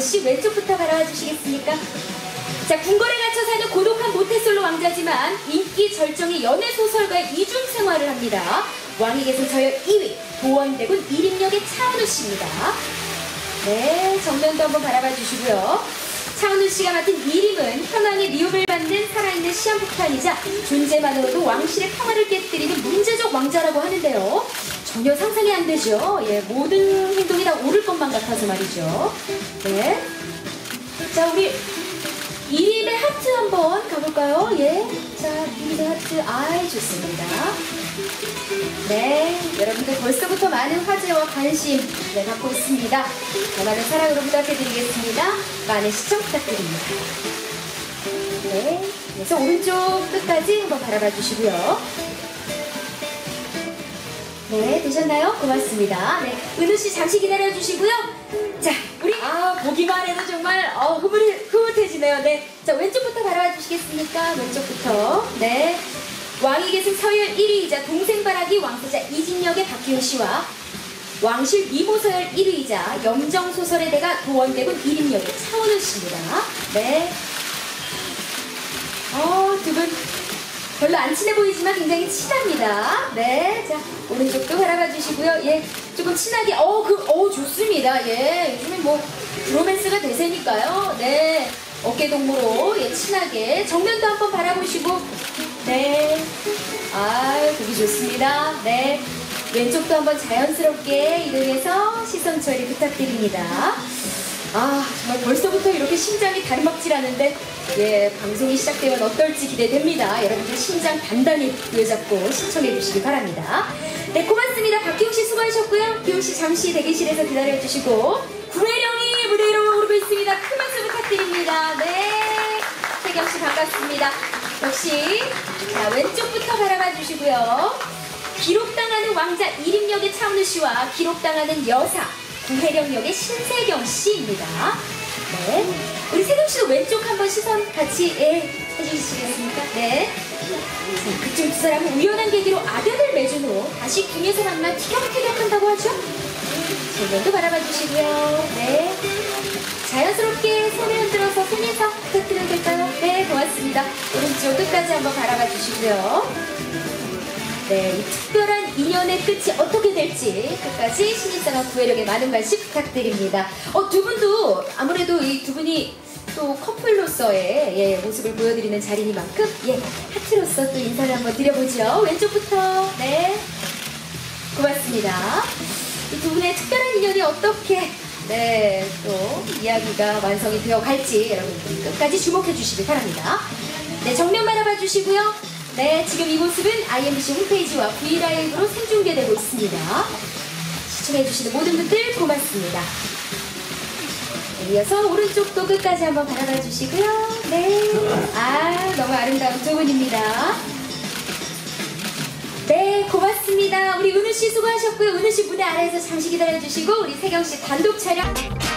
씨 왼쪽부터 바라봐 주시겠습니까? 자, 궁궐에 갇혀 사는 고독한 모태솔로 왕자지만 인기 절정의 연애 소설가의 이중 생활을 합니다. 왕위 계승 서열 2위 도원대군 이림역의 차은우 씨입니다. 네, 정면도 한번 바라봐 주시고요. 차은우 씨가 맡은 이림은 현왕의 미움을 받는 살아있는 시한폭탄이자 존재만으로도 왕실의 평화를 깨뜨리는 문제적 왕자라고 하는데요. 전혀 상상이 안 되죠. 예, 모든 행동이 다 옳을 것만 같아서 말이죠. 네. 자, 우리 이림의 하트 한번 가볼까요? 예. 자, 이림의 하트. 아이, 좋습니다. 네. 여러분들 벌써부터 많은 화제와 관심 갖고 있습니다. 더 많은 사랑으로 부탁해드리겠습니다. 많은 시청 부탁드립니다. 네. 그래서 오른쪽 끝까지 한번 바라봐 주시고요. 네, 되셨나요? 고맙습니다. 네, 은우씨 잠시 기다려주시고요. 자, 우리 보기만 해도 정말 흐뭇해지네요. 네, 자, 왼쪽부터 바라봐 주시겠습니까? 왼쪽부터. 네, 왕위 계승 서열 1위이자 동생바라기 왕세자 이진역의 박기훈 씨와 왕실 미모 서열 1위이자 염정소설의 대가 도원대군 이림역의 차은우 씨입니다. 네, 두 분 별로 안 친해 보이지만 굉장히 친합니다. 네, 자, 오른쪽도 바라봐 주시고요. 예, 조금 친하게, 좋습니다. 예, 요즘엔 뭐, 브로맨스가 대세니까요. 네, 어깨동무로, 예, 친하게. 정면도 한번 바라보시고, 네. 보기 좋습니다. 네. 왼쪽도 한번 자연스럽게 이동해서 시선 처리 부탁드립니다. 정말 벌써부터 이렇게 심장이 다리막질하는데, 예, 방송이 시작되면 어떨지 기대됩니다. 여러분들 심장 단단히 부여잡고 시청해 주시기 바랍니다. 네, 고맙습니다. 박기웅 씨 수고하셨고요. 기웅 씨 잠시 대기실에서 기다려 주시고, 구혜령이 무대 위로 오르고 있습니다. 큰 박수 부탁드립니다. 네, 태경 씨 반갑습니다. 역시, 자, 왼쪽부터 바라봐 주시고요. 기록당하는 왕자 이림역의 차은우 씨와 기록당하는 여사 구혜령 역의 신세경 씨입니다. 네, 우리 세경 씨도 왼쪽 한번 시선 같이 해주시겠습니까? 네. 자, 그쪽 두 사람은 우연한 계기로 악연을 맺은 후 다시 궁에서 만나 티격태격한다고 하죠? 정면도 바라봐 주시고요. 네. 자연스럽게 손을 흔들어서 손인사 부탁드려도 될까요? 네, 고맙습니다. 오른쪽 끝까지 한번 바라봐 주시고요. 네, 이 특별한 인연의 끝이 어떻게 될지 끝까지 신입사원 구혜령의 많은 관심 부탁드립니다. 두 분도 아무래도 이 두 분이 또 커플로서의 모습을 보여드리는 자리니만큼 하트로서 또 인사를 한번 드려보죠. 왼쪽부터. 네, 고맙습니다. 이 두 분의 특별한 인연이 어떻게 또 이야기가 완성이 되어 갈지 여러분들 끝까지 주목해 주시기 바랍니다. 네, 정면 바라봐 주시고요. 네, 지금 이 모습은 IMBC 홈페이지와 V라이브로 생중계되고 있습니다. 시청해주시는 모든 분들 고맙습니다. 네, 이어서 오른쪽도 끝까지 한번 바라봐 주시고요. 네, 너무 아름다운 두 분입니다. 네, 고맙습니다. 우리 은우씨 수고하셨고요. 은우씨 무대 아래에서 잠시 기다려주시고 우리 세경씨 단독 촬영